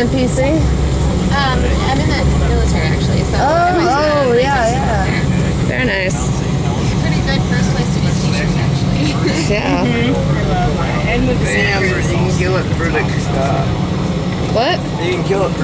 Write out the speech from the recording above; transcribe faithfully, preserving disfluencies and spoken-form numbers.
N P C? Um, I'm in the military actually, so. Oh, oh, yeah, yeah. Very nice. It's a pretty good first place to get t-shirts actually. Yeah. And with the Sam, you can kill it for the. Uh, what? You can kill it.